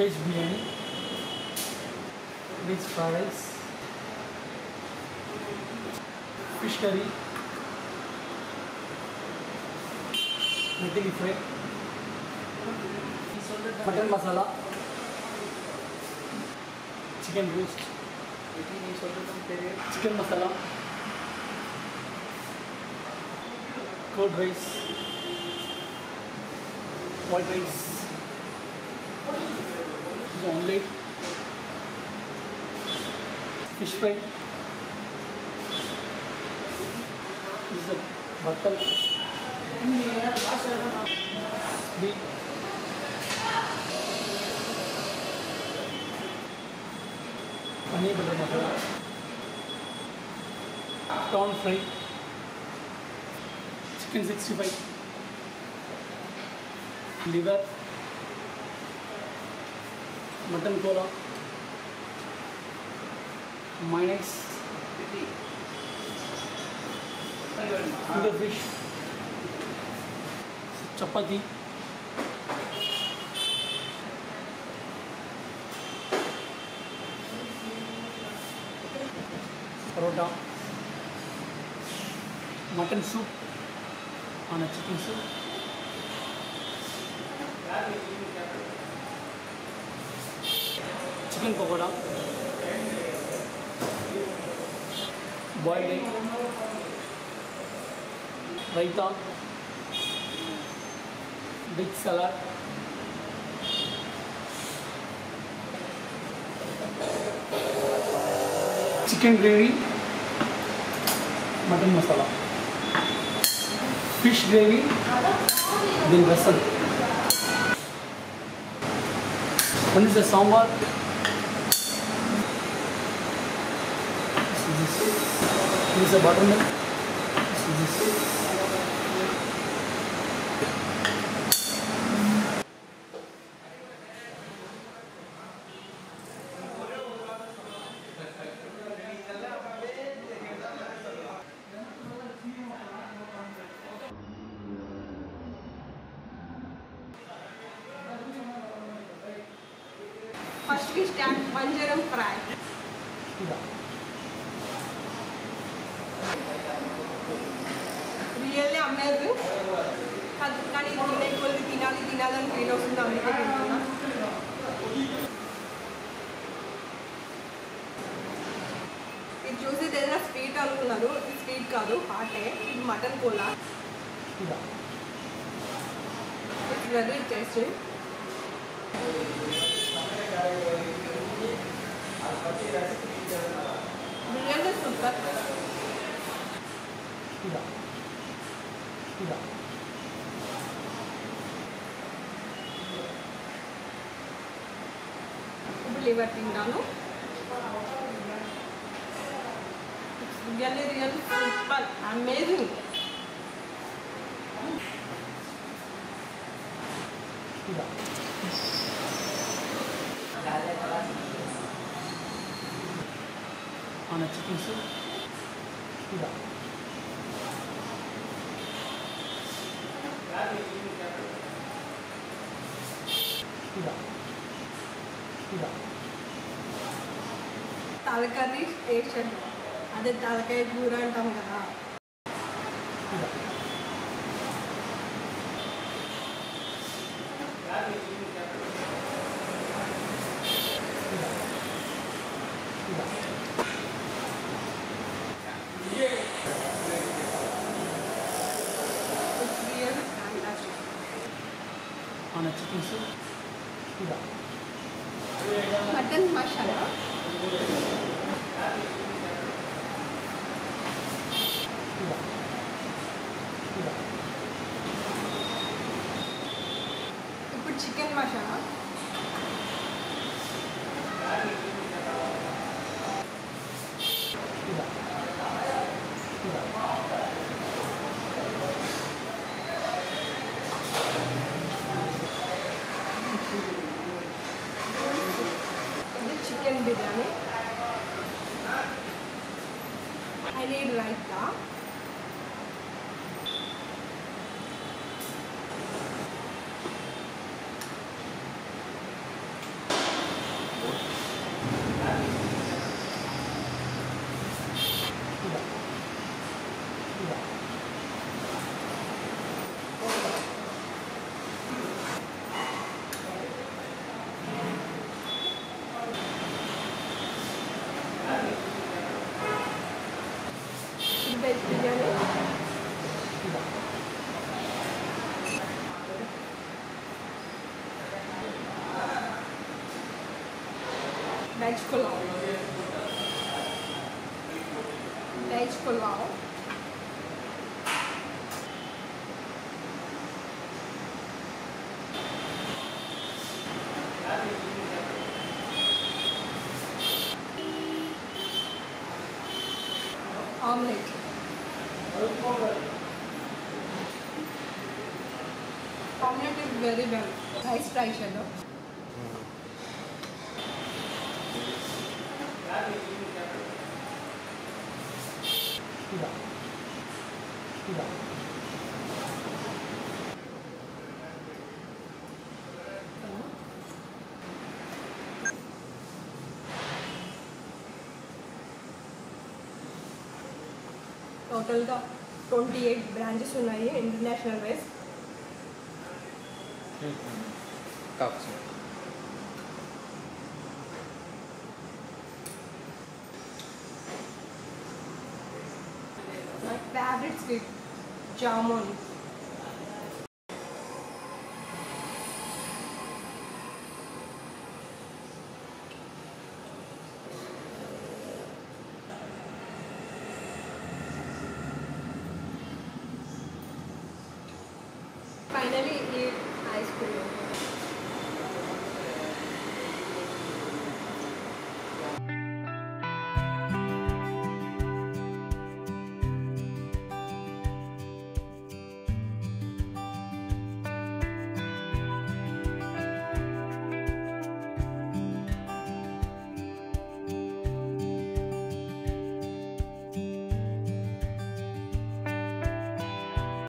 veg biryani, veg fried rice, fish curry, methi fry, mutton masala, chicken roast, chicken masala, curd rice, white rice, omelette, fish fry, this is a button, sweet, paneer butter masala, prawn fry, chicken 65, liver, mutton cola, mayonnaise, finger fish, chapati, parota, mutton soup on a chicken soup, chicken pakoda, boiled egg, raita, big salad, chicken gravy, mutton masala, fish gravy, then vessel. One is the sambar. This is a buttermilk. This First we start panjaram fry. Really amazing. Kani tinali feel అవుతుంది అందుకే తింటున్నా. ఇది చూసి ఏదైనా sweet అనుకున్నారు, ఇది sweet కాదు, హాటే. ఇది మటన్ కోలా. It's very tasty. Biryani super. ఇప్పుడు లివర్ తింటాను. Really super, amazing. on a chicken soup. తలకర్రీ స్టేషన్, అదే తలకాయ కూర అంటాం కదా. On a chicken soup. Mutton masala, ఇప్పుడు chicken masala, chicken biryani. I need raita. Veg biryani. Veg pulao. Veg pulao. Omelette. Omelette is very well. Nice try, Shalo. టోటల్గా 28 branches ఉన్నాయి international wise. My favorite sweet, jamun.